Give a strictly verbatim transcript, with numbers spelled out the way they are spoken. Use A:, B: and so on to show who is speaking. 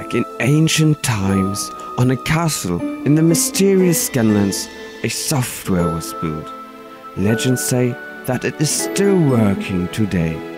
A: Back in ancient times, on a castle in the mysterious Scanlands, a software was built. Legends say that it is still working today.